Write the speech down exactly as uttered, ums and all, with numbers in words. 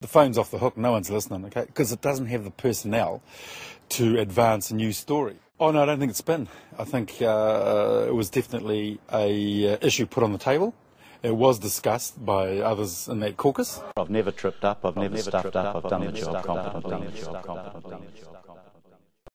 the phone's off the hook, no one's listening, okay, because it doesn't have the personnel to advance a news story. Oh no, I don't think it's been. I think uh, it was definitely a uh, issue put on the table. It was discussed by others in that caucus. I've never tripped up, I've, I've never stuffed up, up, I've done the job competently.